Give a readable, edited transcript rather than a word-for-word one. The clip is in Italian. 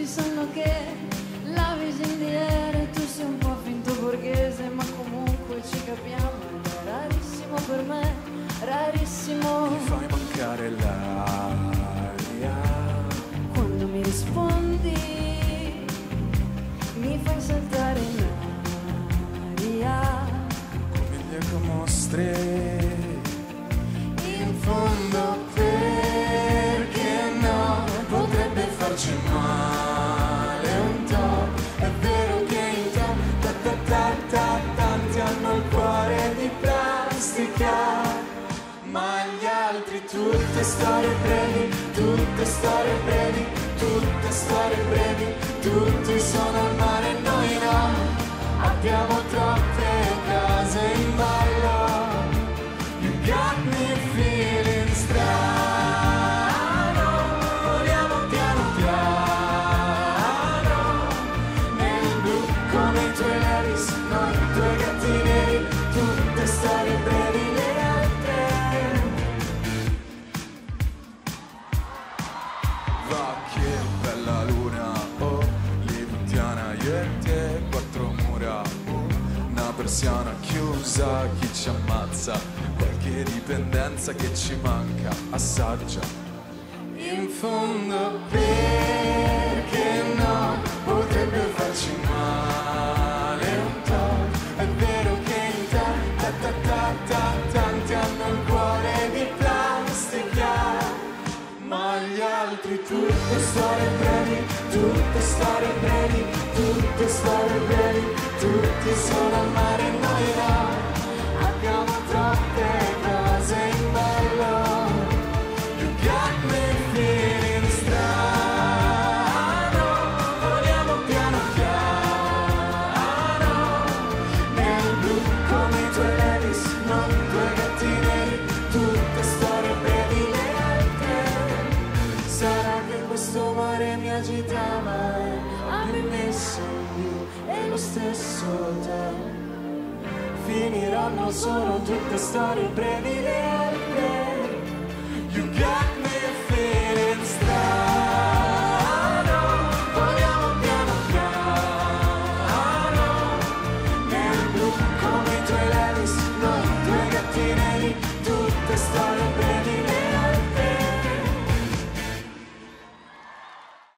tutti sanno che la vision di ieri tu sei un po' finto borghese, ma comunque ci capiamo ed è rarissimo per me, rarissimo. Mi fai mancare l'aria Quando mi rispondi mi fai saltare in aria come gli ecomostri. In fondo perché no, potrebbe farci male un po'. È vero che in tanti hanno il cuore di plastica, ma gli altri tutte storie brevi, tutte storie brevi, tutte storie brevi. Tutti sono al mare e noi no, abbiamo troppe case in ballo. You got me feeling strano, voliamo piano piano nel blu come i tuoi Levis, noi i tuoi gatti neri, tutte storie brevi le altre. Va che bella luna, oh, lividiana, io e te, quattro mura, una persiana chiusa, chi ci ammazza, qualche dipendenza che ci manca, assaggia. In fondo perché no, potrebbe farci male un po'. È vero che in tanti hanno il cuore di plastica, ma gli altri tutte storie brevi, tutte storie brevi, tutte storie brevi. Tutti sono al mare e noi no, abbiamo troppe cose in ballo. You got me feeling strano, voliamo piano piano nel blu come i tuoi Levis, non i tuoi gatti neri, tutte storie brevi le altre. Sarà che questo mare mi agita mai, abbi messo io e lo stesso te. Finiranno solo tutte storie brevi le